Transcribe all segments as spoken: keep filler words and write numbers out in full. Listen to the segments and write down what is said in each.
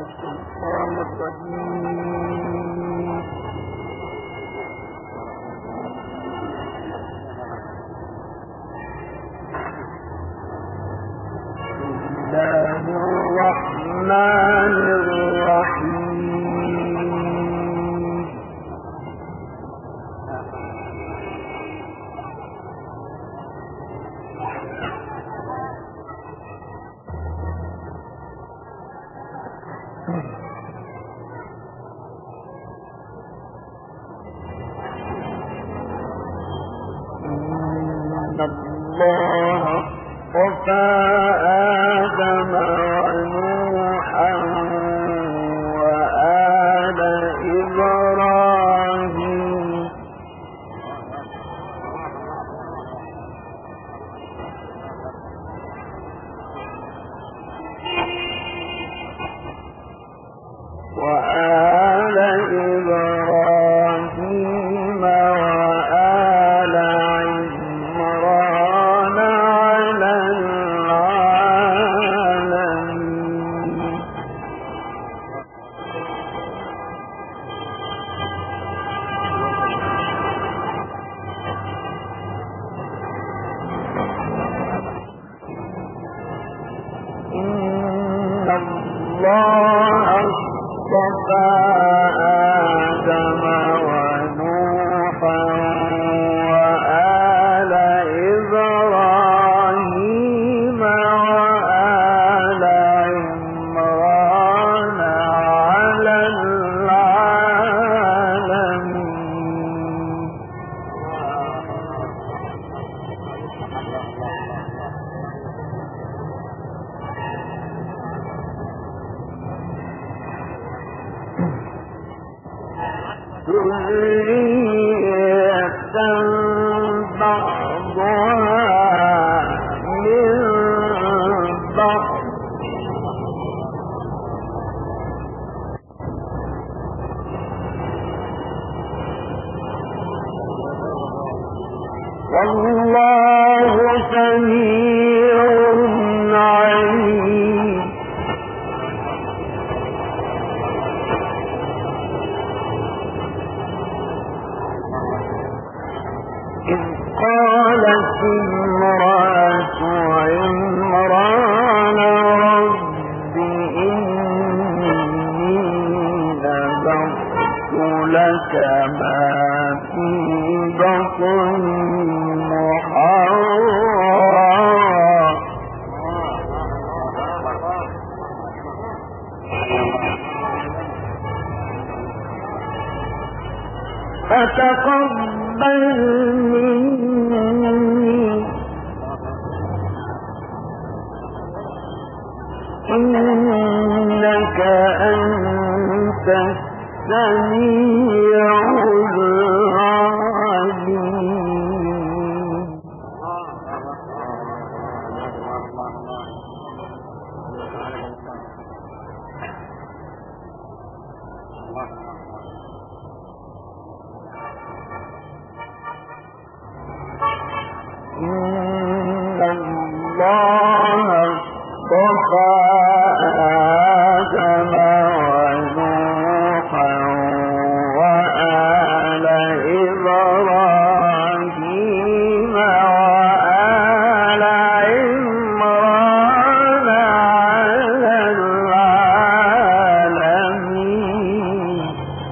الشيطان الرجيم. بسم الله الرحمن الرحيم. إن الله اصطفى آدم ونوحا وآل إبراهيم وآل إبراهيم وآل عمران على العالمين. إن الله اصطفى آدم ونوحا وآل إبراهيم وآل عمران على العالمين. ذرية بعضها من بعض والله سميع عليم. إذ قالت امرأة عمران رب إني نذرت لك ما في بطني محررا فتقبل مني إنك أنت السميع العليم. إن الله اصطفى آدم ونوحا وآل إبراهيم وآل عمران على العالمين.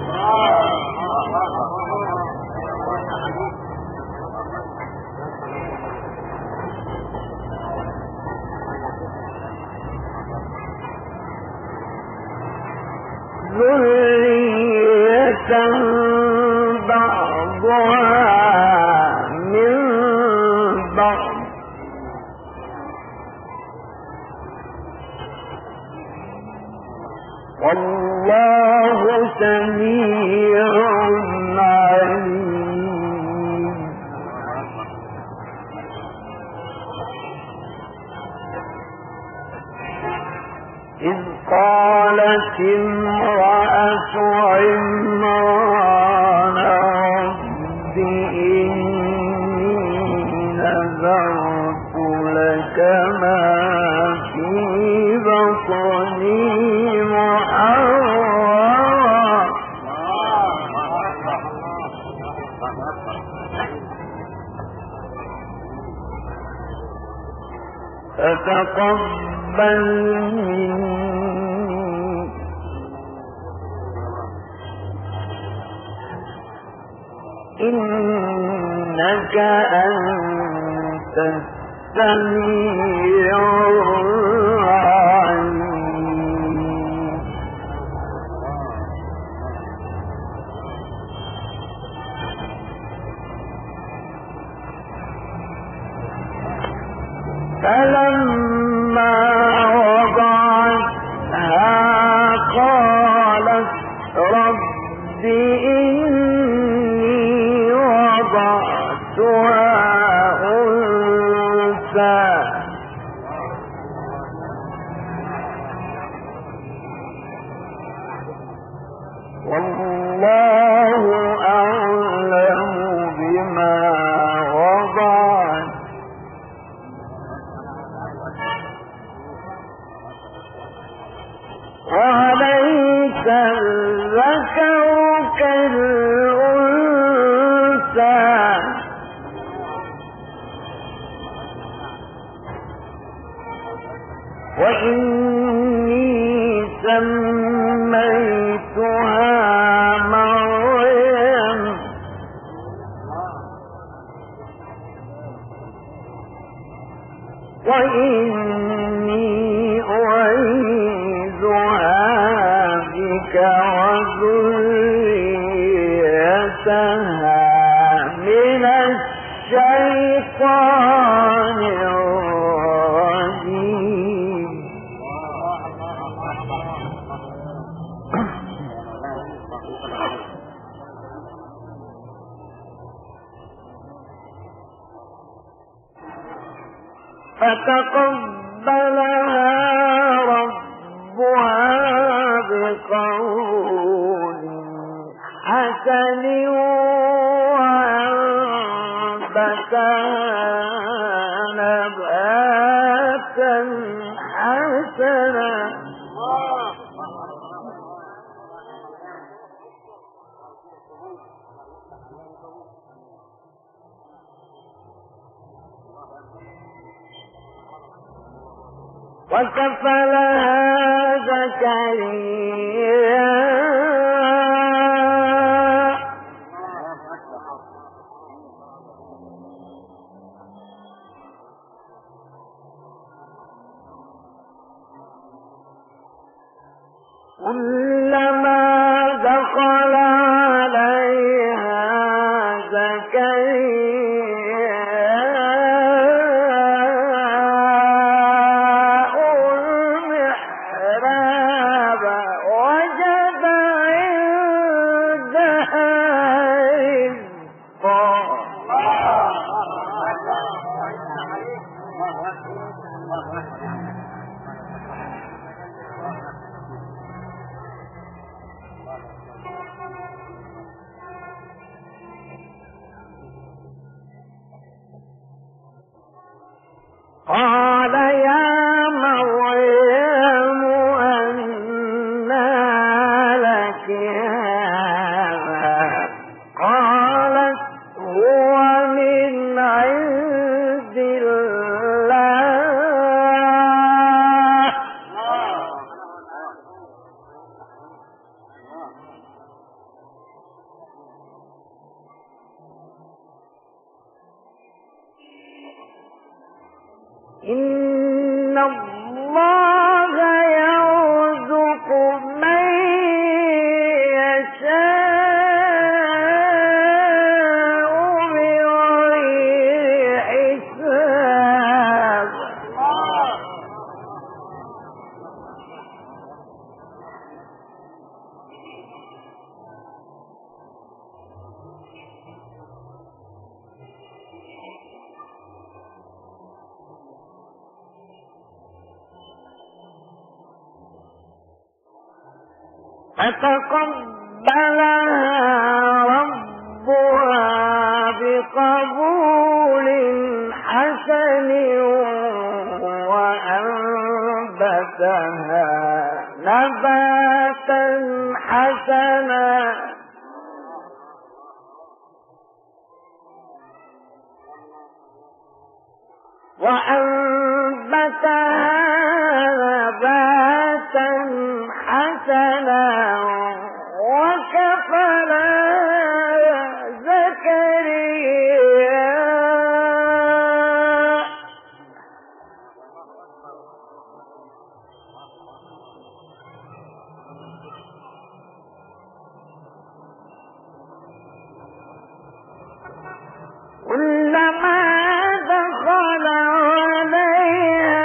ذرية بعضها من بعض والله سميع عليم. إذ قالت امرأة عمران رب إني نذرت لك ما في بطني محررا فتقبل مني إنك أنت السميع العليم. فلما وضعتها قالت رب إني وضعتها أنثى والله أعلم بما وضعت وليس الذكر كالأنثى وإني سميتها مريم وإني أعيذها بك وذريتها من الشيطان الرجيم. فتقبلها ربها بقول حسن وأنبتها نباتا حسنا وكفلها زكريا كلما دخل عليها زكريا المحراب وجد عندها رزقا. قال يا مريم أنى لك هذا قالت هو من عند الله إن الله يرزق من يشاء بغير حساب. فتقبلها ربها بقبول حسن وأنبتها نباتا حسنا وأنبتها نباتا حسنا وكفلا زكريا كلما دخل عليها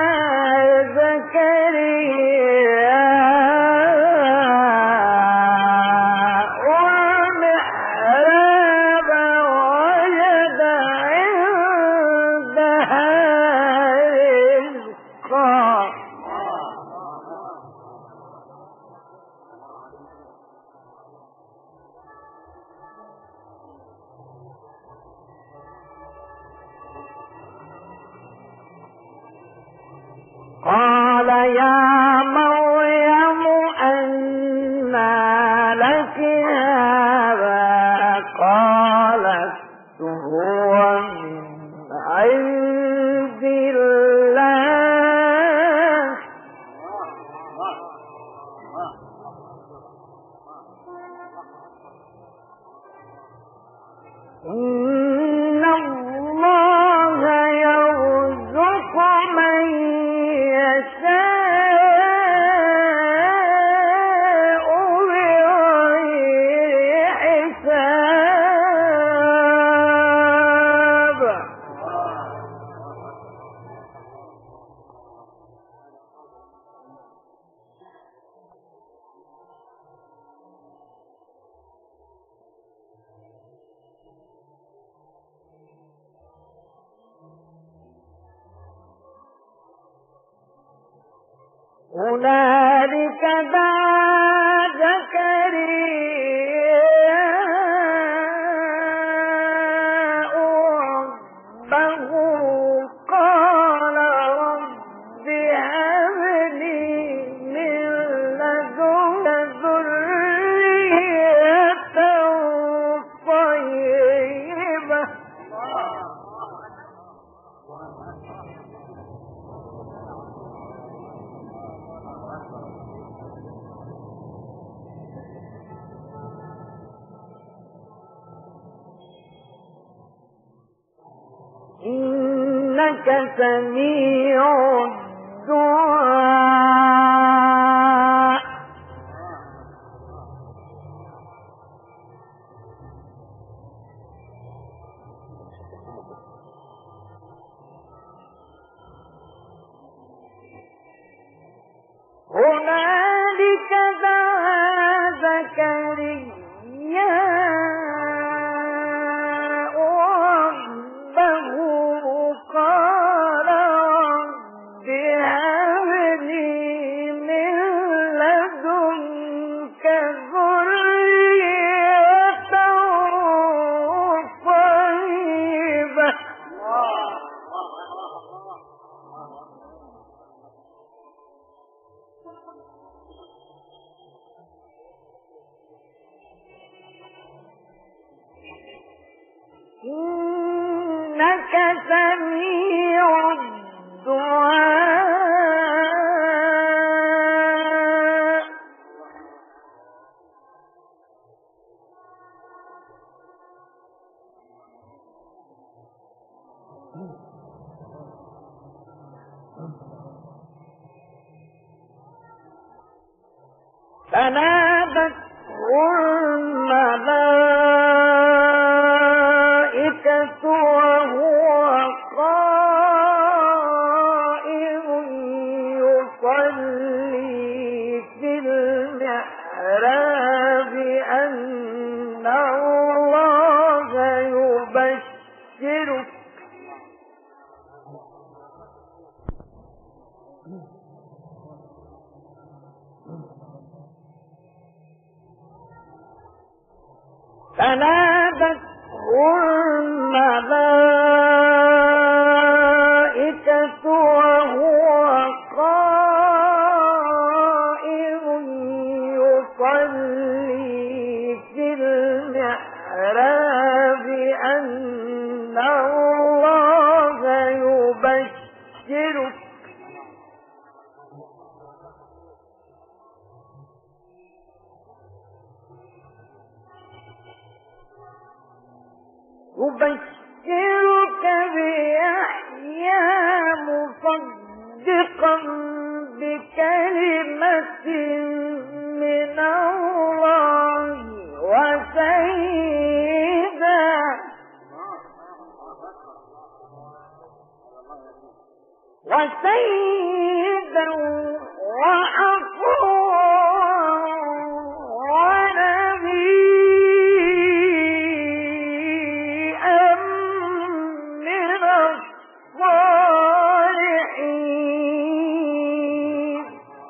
زكريا والمحراب وجد عندها رزقا قال يا مريم أنى لك هذا قالت هو من عند الله إن الله يرزق من يشاء بغير حساب هنالك دعا زكريا ربه قال رب هب لي من لدنك ذرية طيبة إنك سميع الدعاء هنالك دعا زكريا ربه قال رب هب لي من لدنك ذرية طيبة إنك سميع الدعاء فنادته الملائكة وهو قائم يصلي في المحراب أن الله يبشرك فنادته الملائكة وهو قائم يصلي في المحراب أن الله يبشرك وسيدا وحفورا ونبيا من الصالحين.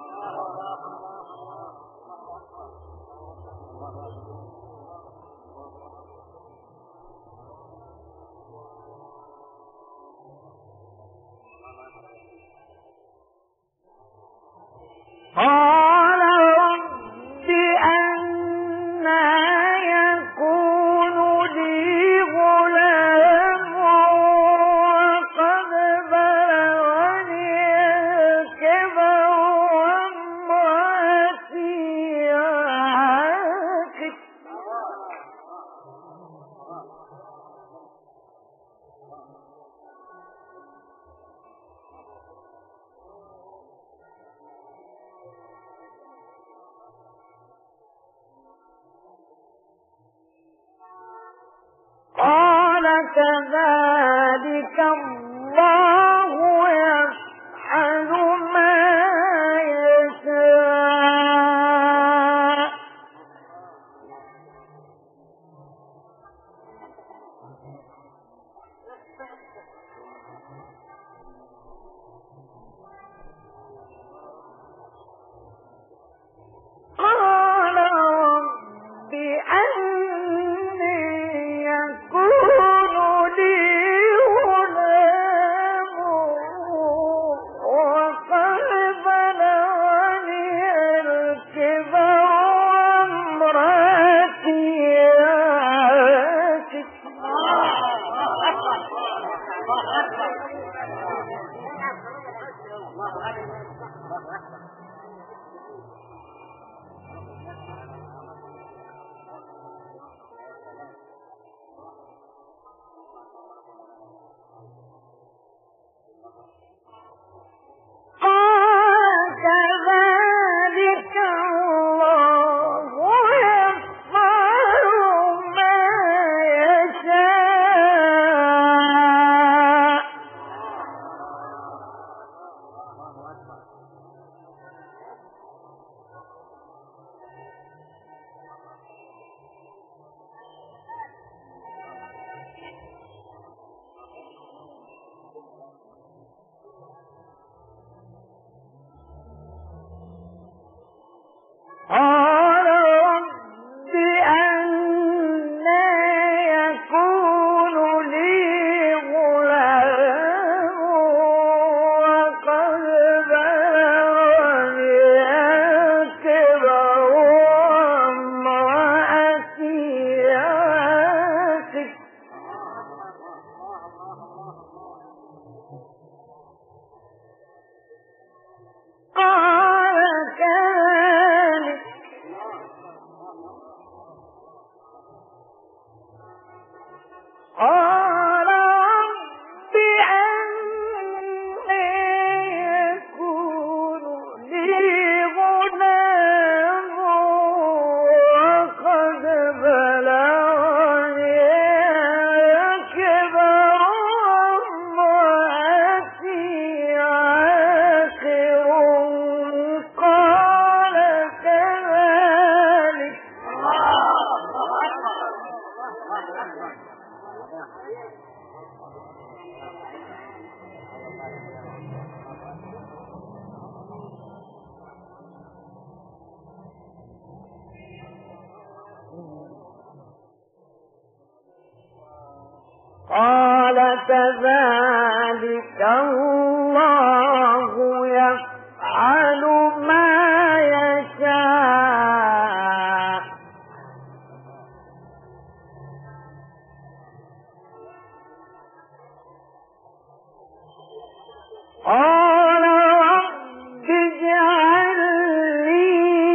قال رب أنى يكون لي غلام وقد بلغني الكبر وامرأتي عاقر. قال كذلك الله يفعل ما يشاء. قال رب أنى يكون لي غلام وقد بلغني الكبر وامرأتي عاقر. قال كذلك الله يفعل ما يشاء. قال رب أنى يكون لي غلام وقد بلغني الكبر وامرأتي عاقر. قال كذلك قال رب أنى يكون لي غلام وقد بلغني الكبر وامرأتي عاقر. قال كذلك قال كذلك الله يفعل ما يشاء. قال رب اجعل لي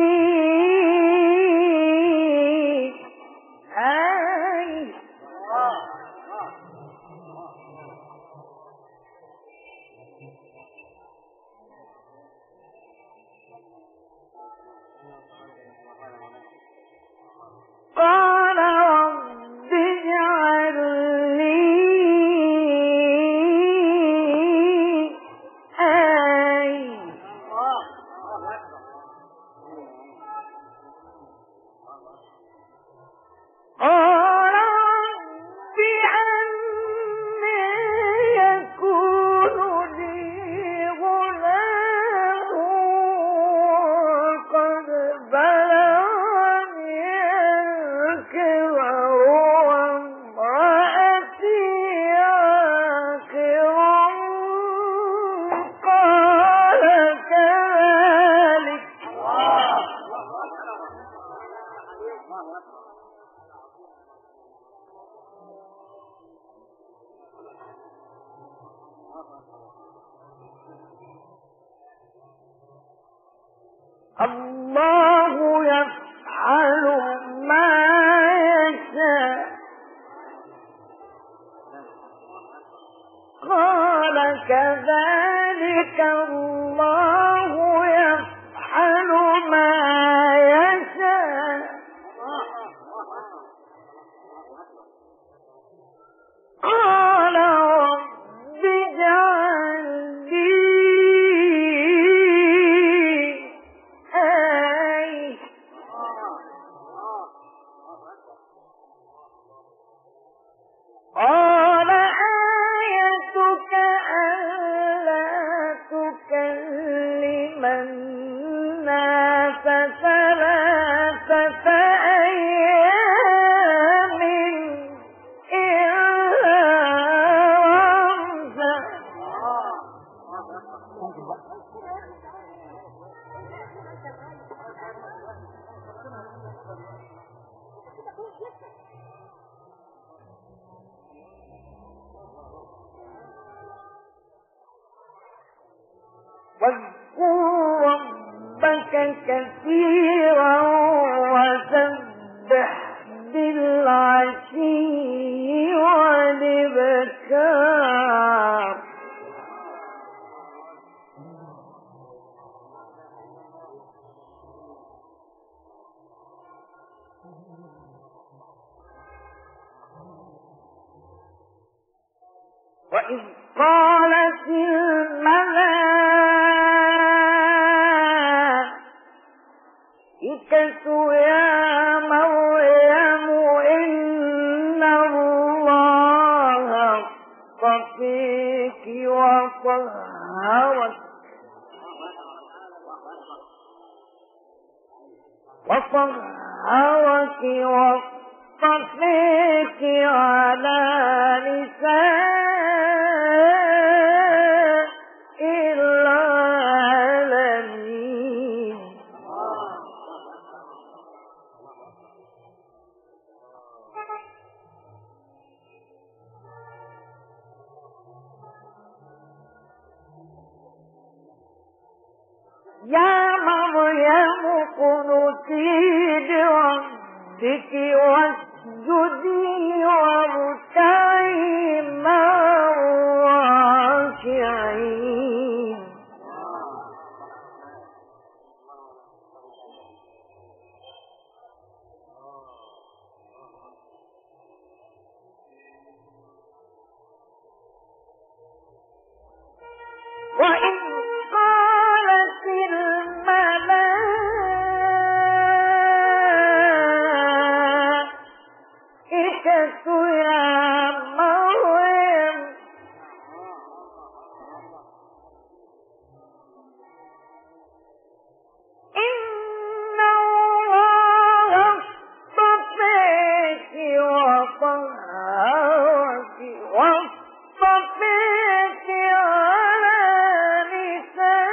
آية. قال رب اجعل لي الله يفعل ما يشاء. قال كذلك الله يفعل ما يشاء. قال رب اجعل لي آية. قال آيتك ألا تكلم الناس ثلاثة أيام إلا رمزا. واذكر ربك كثيرا وسبح بالعشي والإبكار. وإذ قالت الملائكة يا مريم إن الله اصطفيك وطهرك وطهرك واصطفيك على نساء العالمين. يا مريم اقنتي لربك واسجدي واركعي مع الراكعين. وإذ قالت الملائكة يا مريم إن الله اصطفيك وطهرك واصطفيك على نساء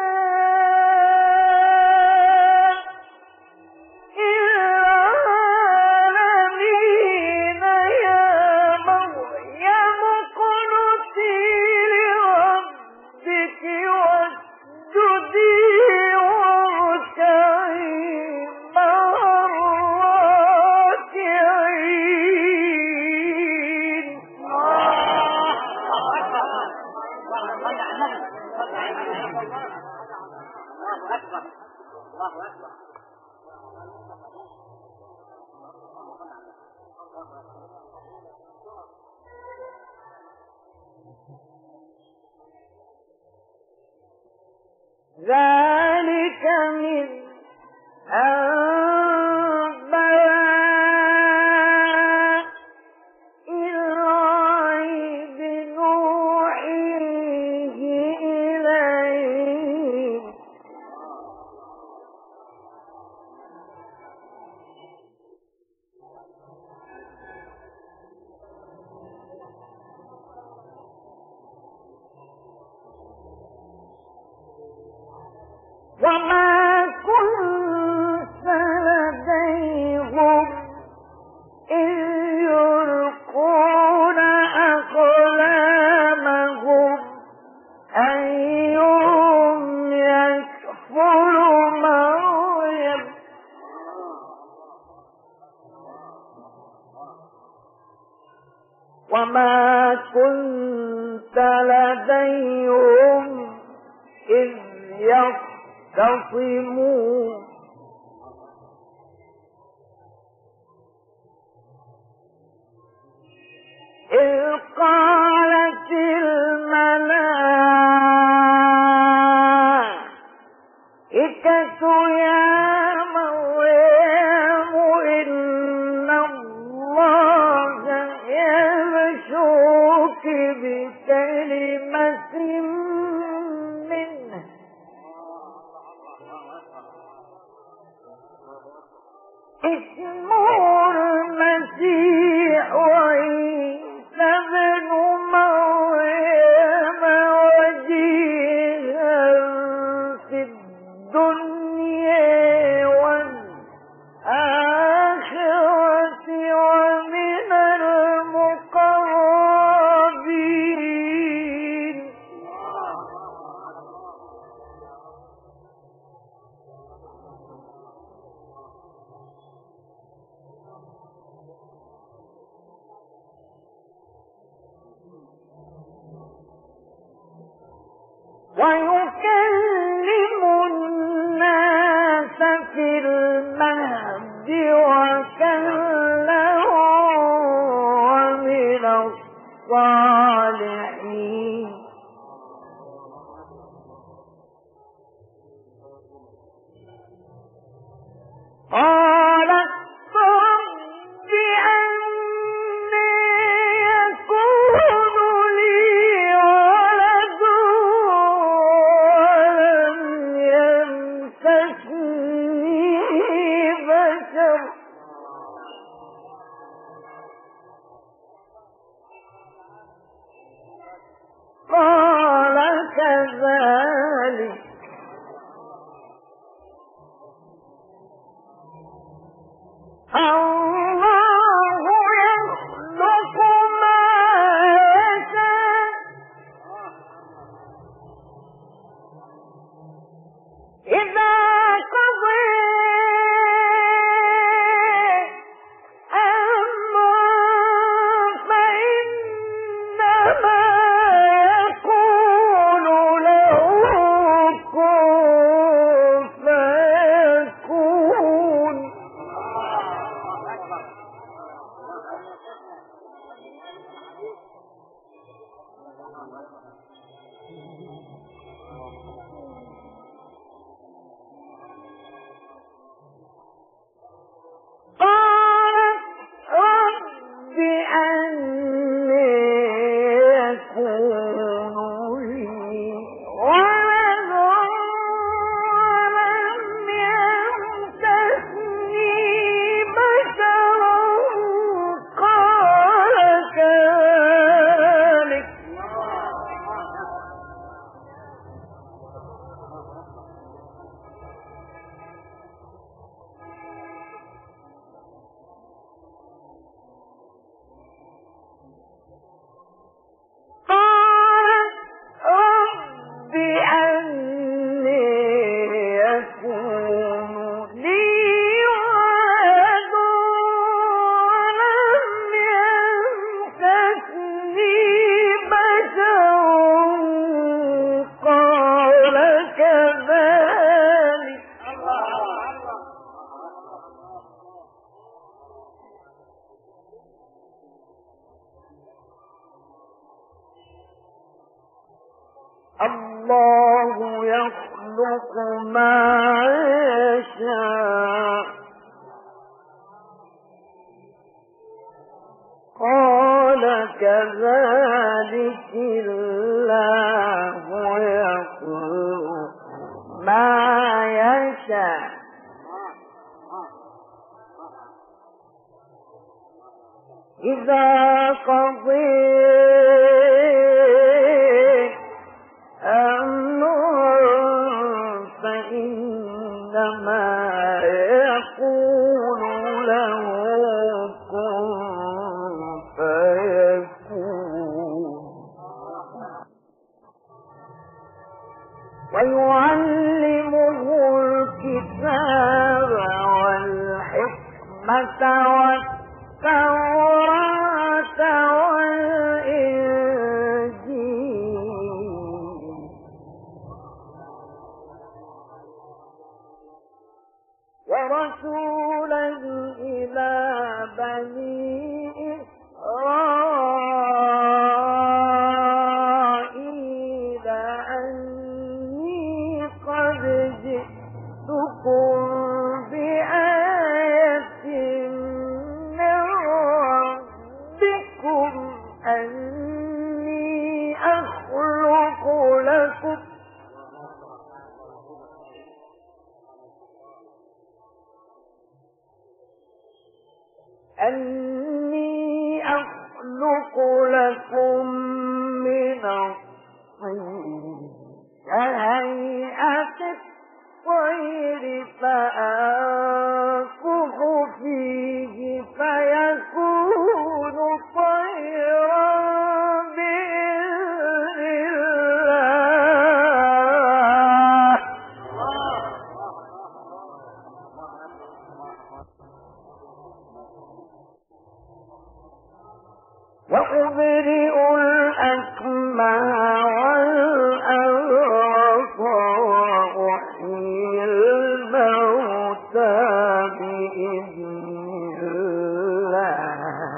العالمين. يا مريم اقنتي لربك واسجدي واركعي مع الراكعين. ذلك من أنباء الغيب نوحيه إليك. يختصمون إذ قالت الملائكة يا مريم إن الله يبشرك بكلمة منه اسمه المسيح عيسى ابن مريم وجيها في الدنيا والآخرة ومن المقربين ويكلم الناس في المهد وكهلا ومن الصالحين قالت رب أنى يكون لي ولد ولم يمسسني بشر قال كذلك الله يخلق ما يشاء إذا قضى أمرا فإنما يقول له كن فيكون قالت رب أنى يكون لي ولد ولم يمسسني بشر قال كذلك قالت رب أنى يكون لي ولد ولم يمسسني بشر قال كذلك الله يخلق ما يشاء قال كذلك الله يخلق ما يشاء إذا قضى أمرا فإنما يقول له كن فيكون ويعلمه الكتاب والحكمة والتوراة والإنجيل رسولا إلى بني إسرائيل أني قد جئتكم بآية من ربكم أني أخلق لكم أني أخلق لكم من الطين كهيئة الطير فأنفخ فيه فيكون طيرا بإذن الله. وأبرئ الأكمه والأبرص وأحيي الموتى بإذن الله.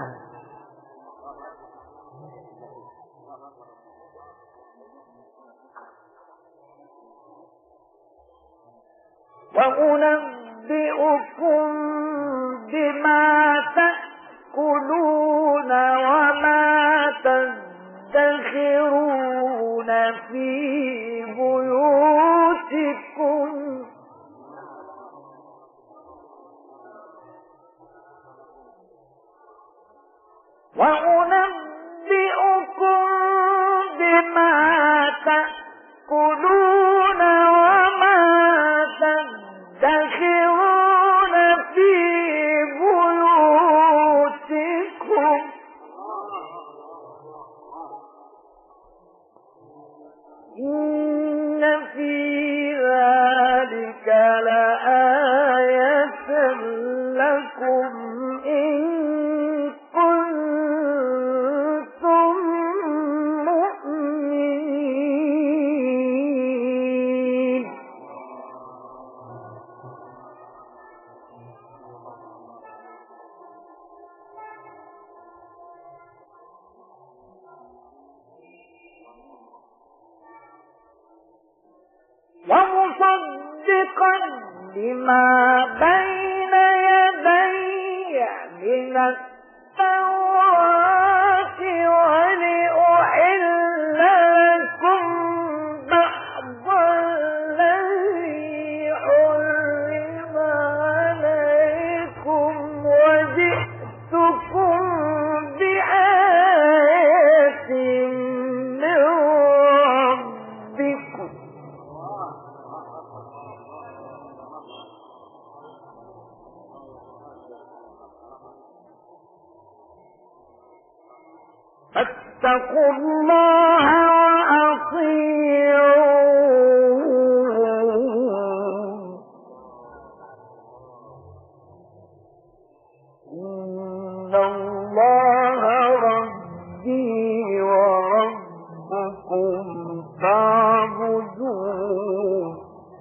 وأنبئكم بما تأكلون وما تدخرون في بيوتكم وأنبئكم بما تأكلون وما تدخرون في بيوتكم إن في ذلك لآية لكم إن كنتم مؤمنين. ومصدقا لما بين يدي من التوراة ولأحل لكم بعض الذي حرم عليكم وجئتكم بآية من ربكم فاتقوا الله وأطيعون إن الله ربي وربكم فاعبدوه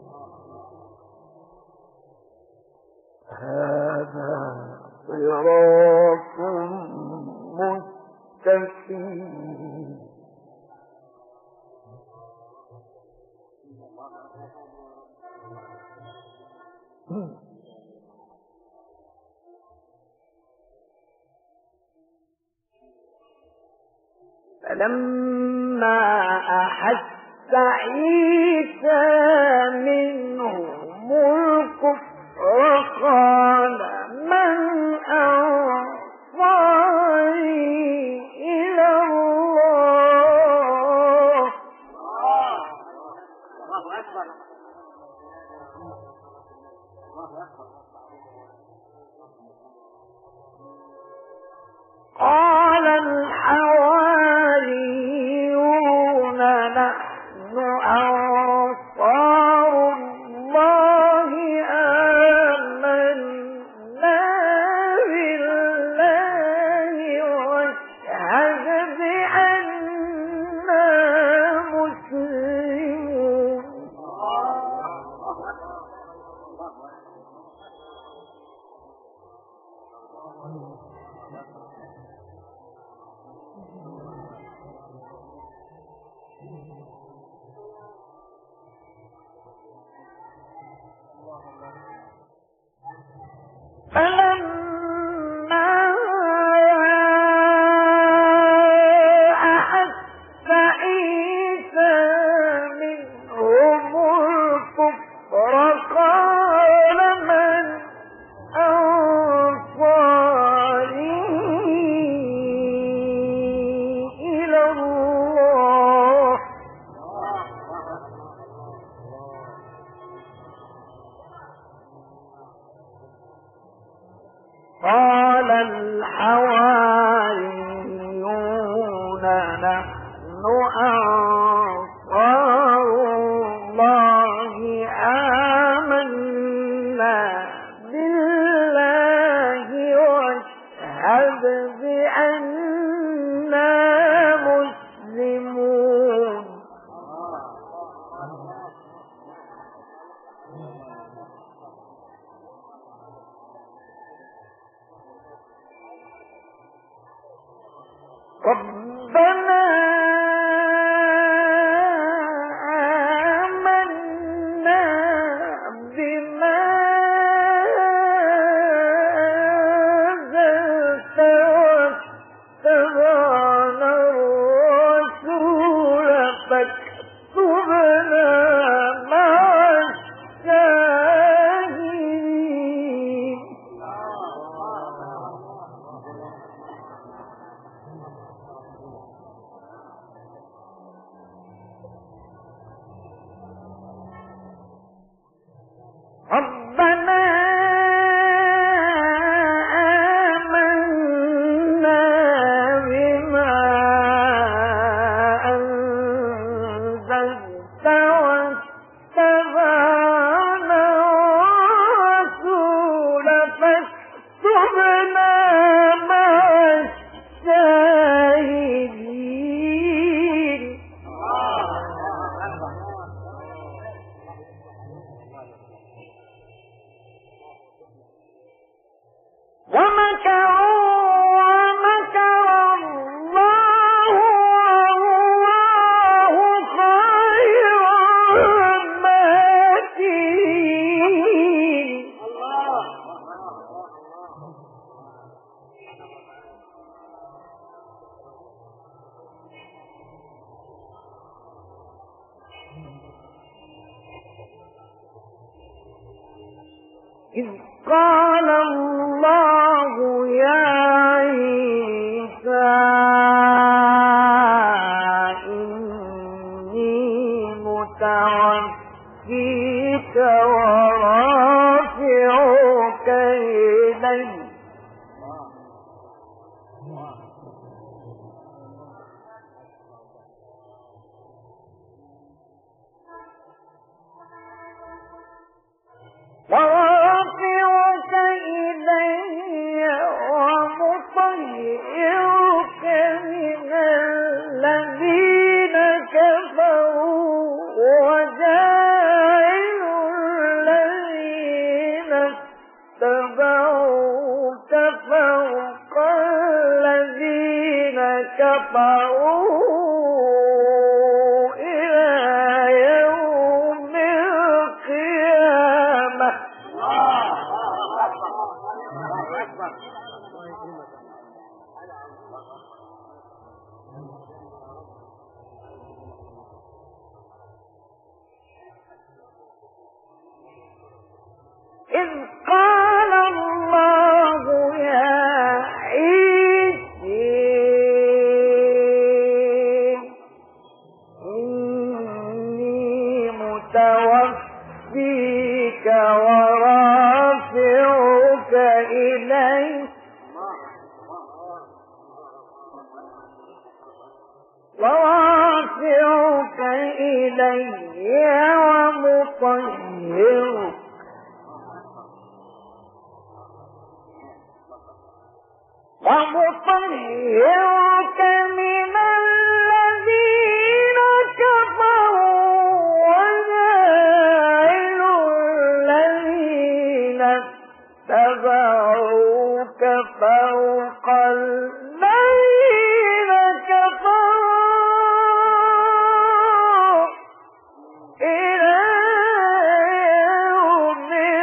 هذا صراط مستقيم. فلما أحس عيسى منهم الكفر قال من أنصاري إلى الله الله أكبر الله أكبر. قال الحواريون نحن أنصار الله آمنا بالله واشهد بأننا مسلمون. فلما أحس عيسى منهم الكفر قال من أنصاري إلى الله قال الحواريون نحن أنصار الله آمنا بالله واشهد بأننا مسلمون ربنا آمنا بما أنزلت واتبعنا الرسول فاكتبنا مع الشاهدين ربنا آمنا بما أنزلت واتبعنا الرسول فاكتبنا مع الشاهدين ومكروا ومكر الله والله خير الماكرين إذ قال الله يا عيسى إني متوفيك ورافعك إلي ورافعك إلي ومطهرك من الذين كفروا وجاعل الذين اتبعوك فوق الذين كفروا إلى يوم القيامة إذ قال الله يا عيسى إني متوفيك ورافعك إلي ورافعك إلي ومطهرك ومطهرك من الذين كفروا وجاعل الذين اتبعوك فوق الذين كفروا إلى يوم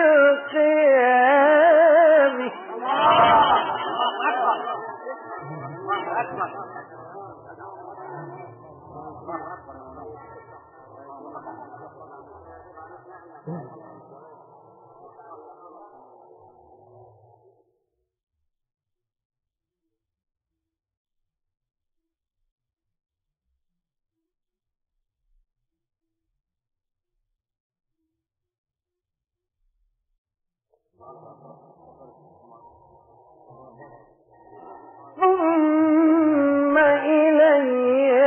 ثم إلي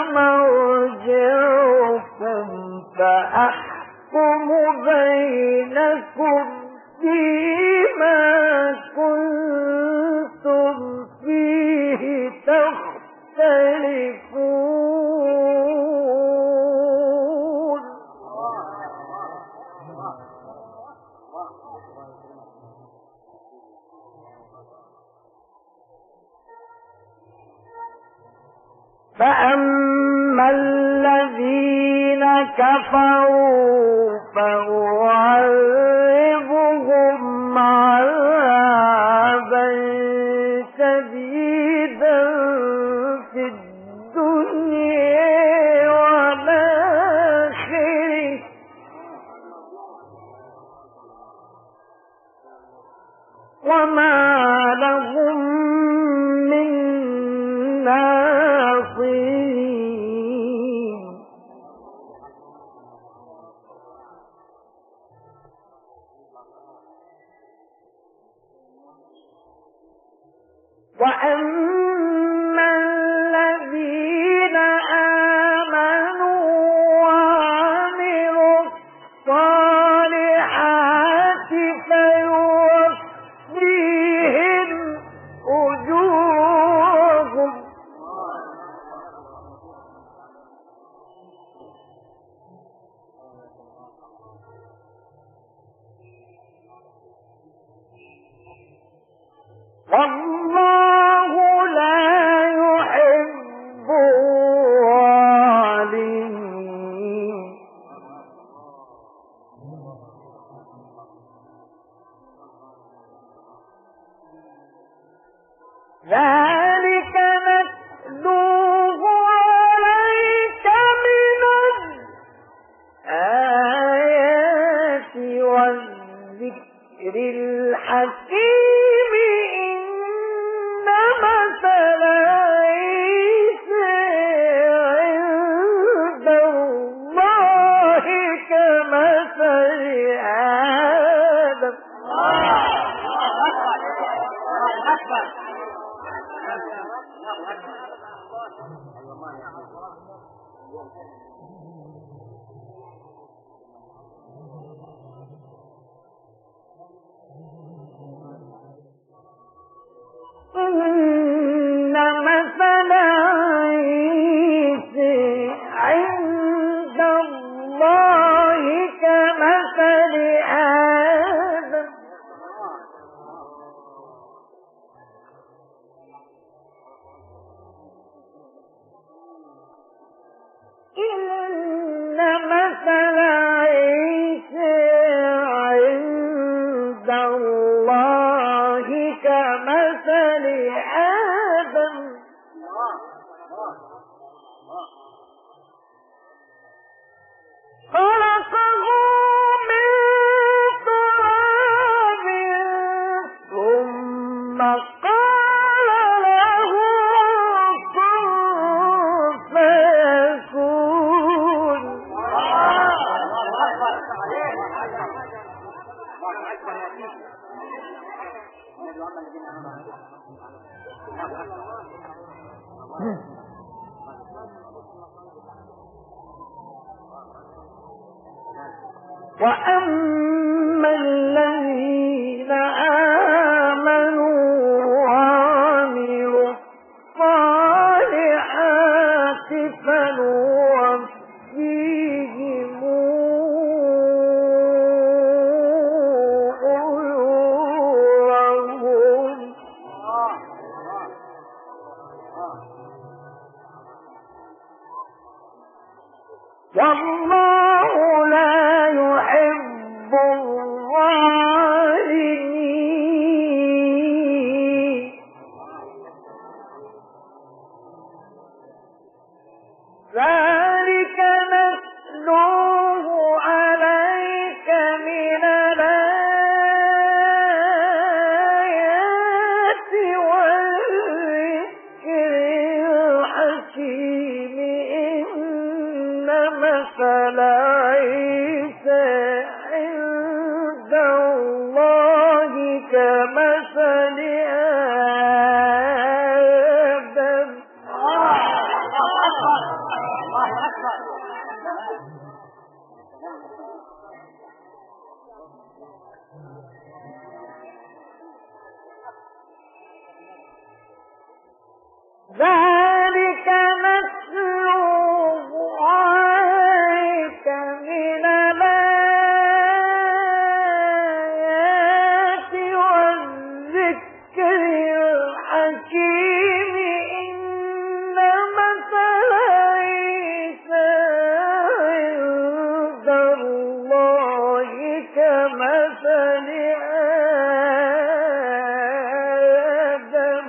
مرجعكم فأحكم بينكم فيما كنتم فيه تختلفون. فأما الذين كفروا فأعذبهم عذابا شديدا في الدنيا والآخرة وما لهم من ناصرين. وأما الذين آمنوا وعملوا الصالحات فيوفيهم أجورهم والله لا يحب الظالمين. ذلك نتلوه عليك من الآيات والذكر الحكيم. إن مثل عيسى عند الله كمثل آدم إن مثل عيسى عند الله كمثل آدم إن مثل عيسى عند الله كمثل آدم خلقه من تراب ثم قال له كن فيكون. وأما الذين آمنوا وعملوا الصالحات فنوفيهم أجورهم والله لا يحب الظالمين. عيسى عند الله كمثل آدم. ذلك نتلوه عليك من الآيات والذكر الحكيم. إن مثل عيسى عند الله كمثل آدم.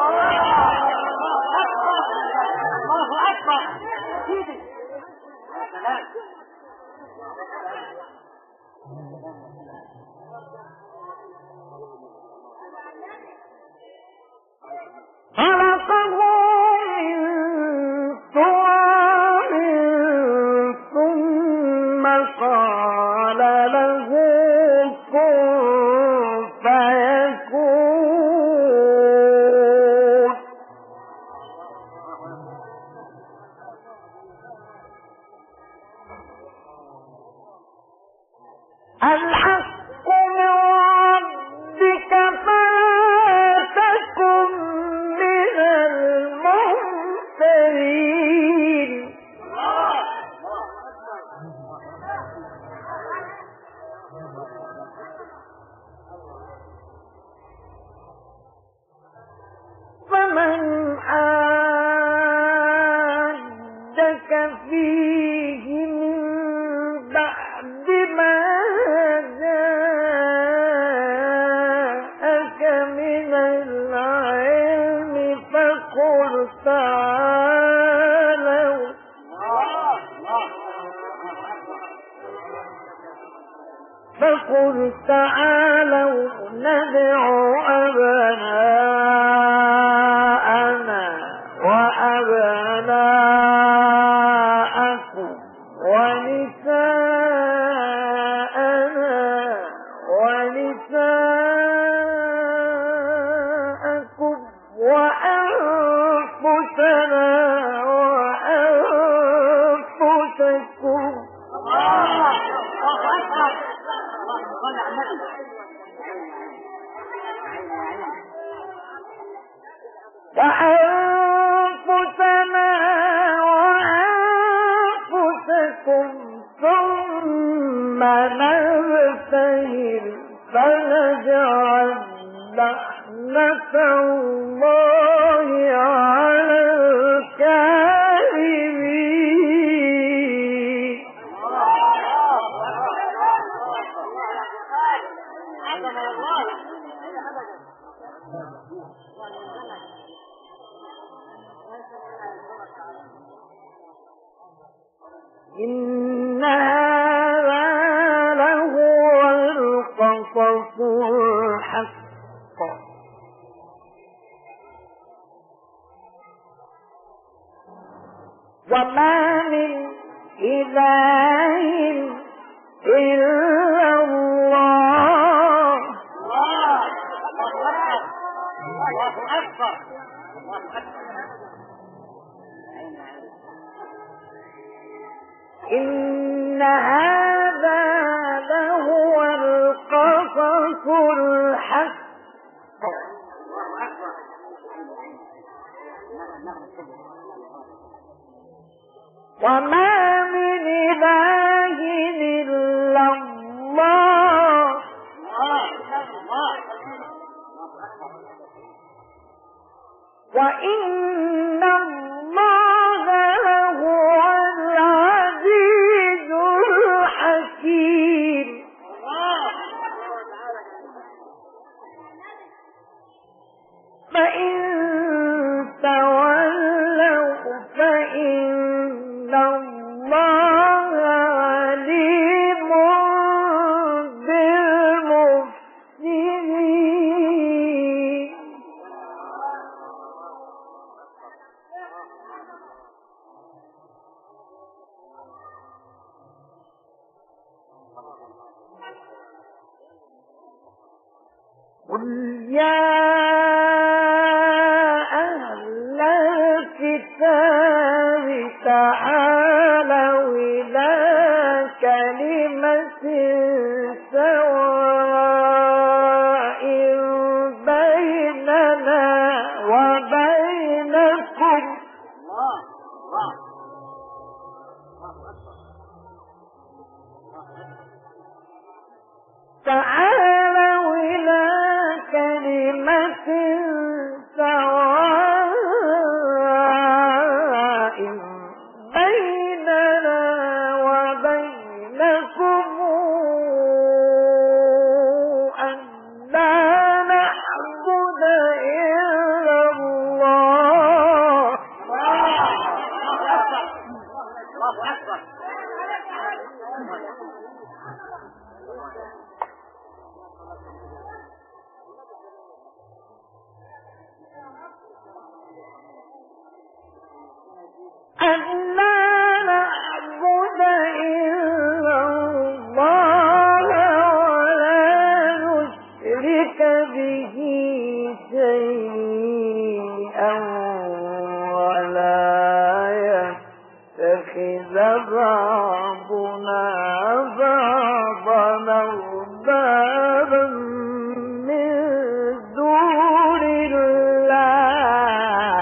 خلقه من تراب ثم قال له كن فيكون. الحق من ربك فلا تكن من الممترين. فمن حاجك فيه من بعد ما جاءك من العلم فقل تعالوا فقل تعالوا ندع أبناءنا وأبناءكم ونساءنا ونساءكم وأنفسنا وأنفسكم وأنفسنا وأنفسكم ثم نبتهل فنجعل لعنة الله على الكاذبين. إن هذا لهو القصص الحق وما من إله إلا الله. إن هذا لهو القصص الحق وما من إله إلا الله. وإن الله لهو العزيز الحكيم. فإن تولوا فإن الله قل يا أهل الكتاب تعالوا إلى كلمة سواء بيننا وبينكم تعالوا إلى كلمة سواء بيننا وبينكم أن لا نعبد إلا الله أن لا نعبد إلا الله ولا نشرك به شيئا ولا يتخذ بعضنا بعضا أربابا من دون الله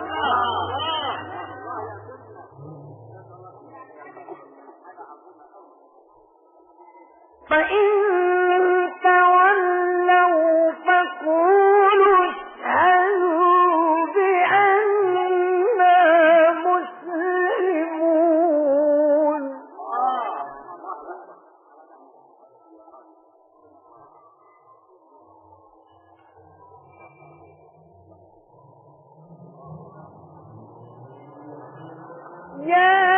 فإن تولوا فقولوا اشهدوا بأننا مسلمون يا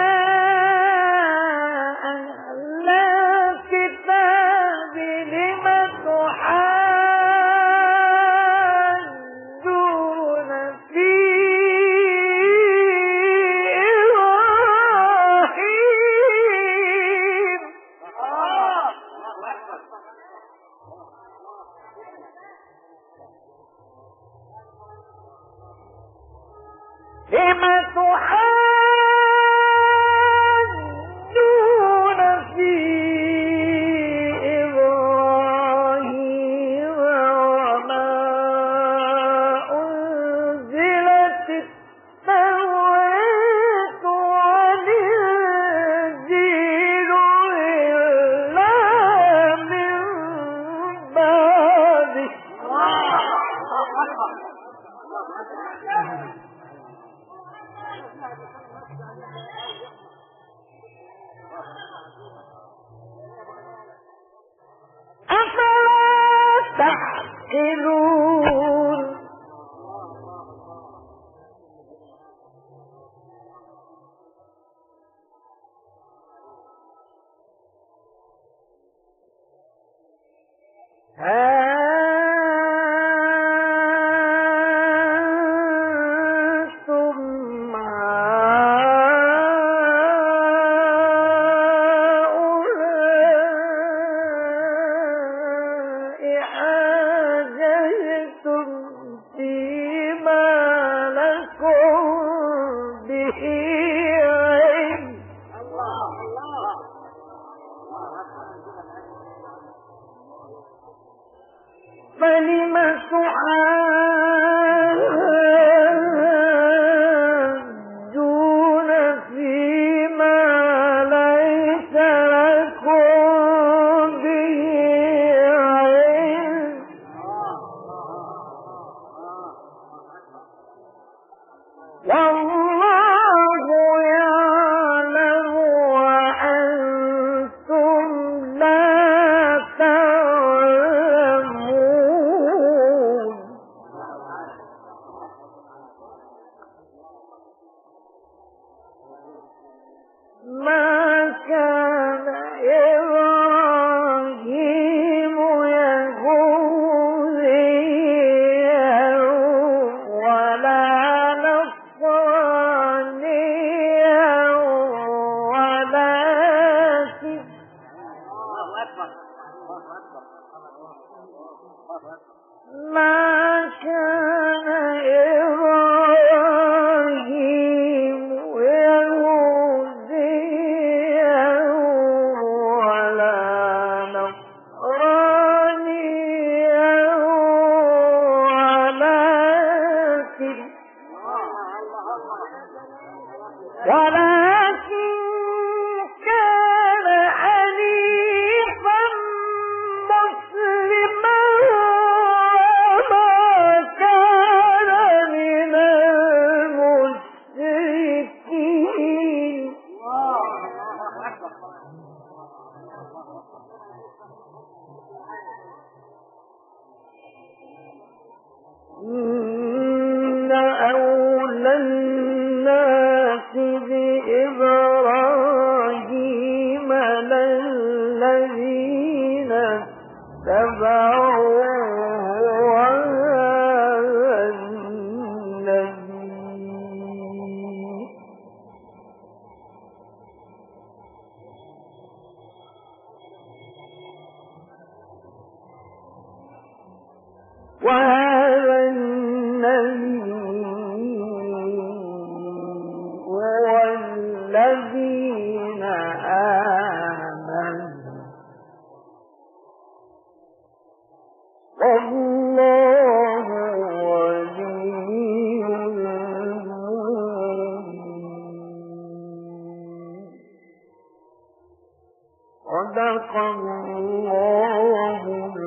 لم تحاجون في إبراهيم وما أنزلت التوراة والإنجيل إلا من بعده أفلا تعقلون أنتم هؤلاء حاججتم فيما لكم به علم فلم تحاجون فيما ليس لكم به علم والله يعلم وأنتم لا تعلمون على الذين اتبعوا هذا النبي وهذا النبي والذين آمنوا والله ولي المؤمنين. صدق الله